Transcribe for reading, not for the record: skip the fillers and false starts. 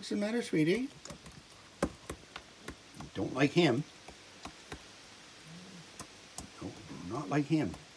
What's the matter, sweetie? Don't like him. No, do not like him.